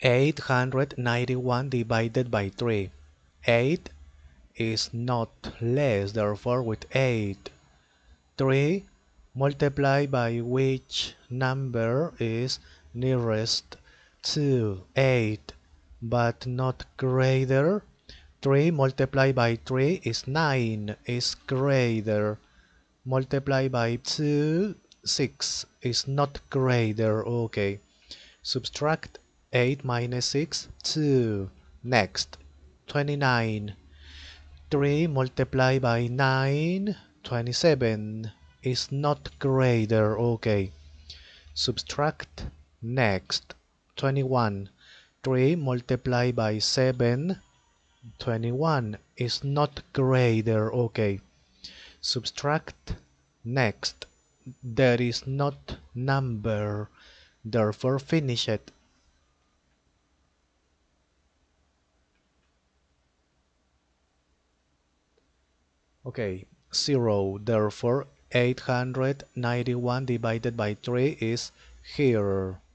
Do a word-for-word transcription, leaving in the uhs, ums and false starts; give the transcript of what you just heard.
eight hundred ninety-one divided by three. eight is not less, therefore with eight. three multiplied by which number is nearest to eight but not greater. three multiplied by three is nine, is greater. Multiplied by two, six is not greater. Okay. Subtract eight minus six, two. Next, twenty-nine. three multiplied by nine, twenty-seven is not greater. Okay. Subtract next, twenty-one. three multiplied by seven, twenty-one is not greater. Okay. Subtract next. There is not number, therefore finish it. Okay, zero. Therefore eight hundred ninety-one divided by three is here.